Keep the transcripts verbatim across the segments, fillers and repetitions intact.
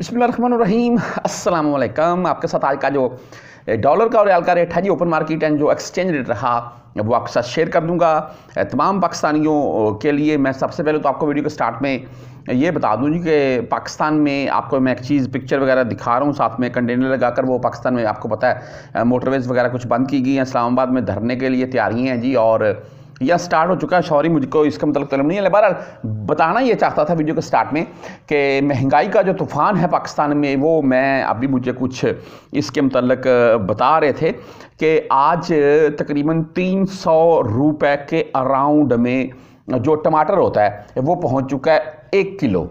बिस्मिल्लाहिर्रहमानिर्रहीम अस्सलाम वालेकुम। आपके साथ आज का जो डॉलर का और रियाल का रेट है जी, ओपन मार्केट एंड जो एक्सचेंज रेट रहा वो आपके साथ शेयर कर दूंगा। तमाम पाकिस्तानियों के लिए मैं सबसे पहले तो आपको वीडियो के स्टार्ट में ये बता दूं जी कि पाकिस्तान में आपको मैं एक चीज़ पिक्चर वगैरह दिखा रहा हूँ, साथ में कंटेनर लगाकर। वो पाकिस्तान में आपको पता है मोटरवेज़ वगैरह कुछ बंद की गई हैं, इस्लामाबाद में धरने के लिए तैयारियाँ हैं जी, और यह स्टार्ट हो चुका है। सॉरी, मुझको इसका मतलब तलब नहीं है, बहरहाल बताना ये चाहता था वीडियो के स्टार्ट में कि महंगाई का जो तूफ़ान है पाकिस्तान में, वो मैं अभी मुझे कुछ इसके मतलब बता रहे थे कि आज तकरीबन तीन सौ रुपये के अराउंड में जो टमाटर होता है वो पहुंच चुका है एक किलो।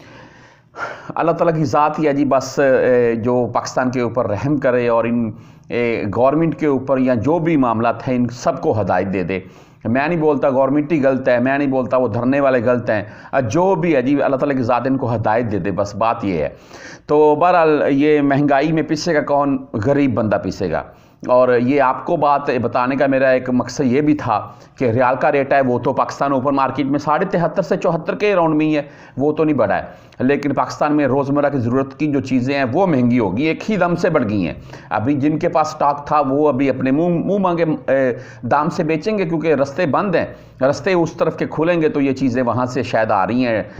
अल्लाह ताला की ज़ात ही है जी, बस जो पाकिस्तान के ऊपर रहम करे और इन गवर्नमेंट के ऊपर या जो भी मामला है इन सबको हदायत दे दे। मैं नहीं बोलता गवर्नमेंट ही गलत है, मैं नहीं बोलता वो धरने वाले गलत हैं, जो भी है जी अल्लाह ताला की ज़ात इनको हदायत दे दे, बस बात ये है। तो बहरहाल ये महंगाई में पीसेगा कौन? गरीब बंदा पीसेगा। और ये आपको बात बताने का मेरा एक मकसद ये भी था कि रियाल का रेट है वो तो पाकिस्तान ओपन मार्केट में साढ़े तिहत्तर से चौहत्तर के राउंड में ही है, वो तो नहीं बढ़ा है, लेकिन पाकिस्तान में रोज़मर्रा की ज़रूरत की जो चीज़ें हैं वो महंगी होगी, एक ही दम से बढ़ गई हैं। अभी जिनके पास स्टॉक था वो अभी अपने मुंह मुंह मांगे दाम से बेचेंगे, क्योंकि रास्ते बंद हैं। रास्ते उस तरफ के खुलेंगे तो ये चीज़ें वहाँ से शायद आ रही हैं,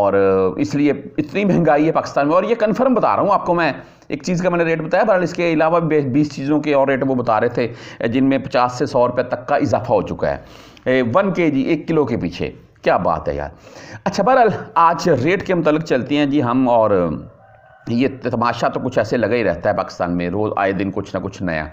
और इसलिए इतनी महंगाई है पाकिस्तान में। और ये कन्फर्म बता रहा हूँ आपको, मैं एक चीज़ का मैंने रेट बताया, बहरहाल इसके अलावा बीस चीज़ों के और रेट वो बता रहे थे जिनमें पचास से सौ रुपये तक का इजाफा हो चुका है वन के जी, एक किलो के पीछे। क्या बात है यार। अच्छा, बहरहाल आज रेट के मुतालिक चलते हैं जी हम, और ये तमाशा तो कुछ ऐसे लगा ही रहता है पाकिस्तान में, रोज़ आए दिन कुछ ना कुछ नया।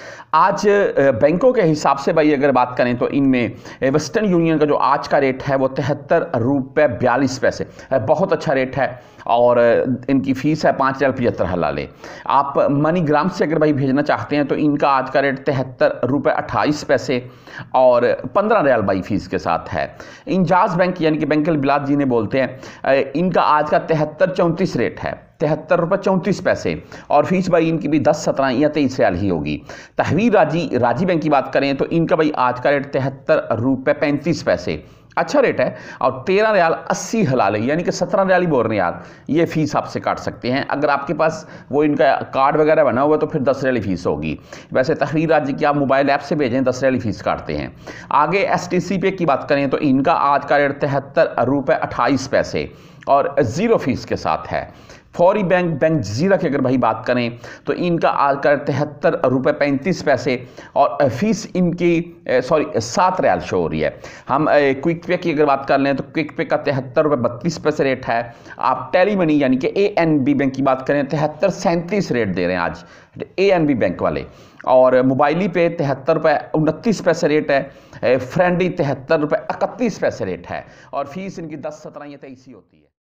आज बैंकों के हिसाब से भाई अगर बात करें तो इनमें वेस्टर्न यूनियन का जो आज का रेट है वो तिहत्तर रुपये बयालीस पैसे, बहुत अच्छा रेट है, और इनकी फ़ीस है पाँच हज़ार पचहत्तर हलाले। आप मनीग्राम से अगर भाई भेजना चाहते हैं तो इनका आज का रेट तिहत्तर रुपये अट्ठाईस पैसे और पंद्रह रियाल बाई फीस के साथ है। इंजाज बैंक यानी कि बैंक बिलात जिन्हें बोलते हैं, इनका आज का तिहत्तर चौंतीस रेट है, तिहत्तर रुपये चौंतीस पैसे, और फीस भाई इनकी भी दस सत्रह या तेईस रियाल ही होगी। तहवीर राजी राजी बैंक की बात करें तो इनका भाई आज का रेट तिहत्तर रुपये पैंतीस पैसे, अच्छा रेट है, और तेरह रियाल अस्सी हलाले यानी कि सत्रह रियाल ही बोल रहे हैं यार, ये फ़ीस आपसे काट सकते हैं। अगर आपके पास वो इनका कार्ड वगैरह बना हुआ तो फिर दस रियाल फीस होगी। वैसे तहवीर राजी की आप मोबाइल ऐप से भेजें, दस रियाल फीस काटते हैं। आगे एस टी सी पे की बात करें तो इनका आज का रेट तिहत्तर रुपये अट्ठाईस पैसे और ज़ीरो फीस के साथ है। फौरी बैंक बैंक जीरा की अगर भाई बात करें तो इनका आज का तिहत्तर रुपये पैंतीस पैसे और फीस इनकी सॉरी सात रियाल शो हो रही है। हम क्विक पे की अगर बात कर लें तो क्विक पे का तिहत्तर रुपये बत्तीस पैसे रेट है। आप टेली मनी यानी कि ए एन बी बैंक की बात करें तिहत्तर सैंतीस रेट दे रहे हैं आज ए एन बी बैंक वाले, और मोबाइली पे तिहत्तर रुपये उनतीस पैसे रेट है। फ्रेंडी तिहत्तर रुपये इकतीस पैसे रेट है, और फीस इनकी दस सत्रह या तेईस ही होती है।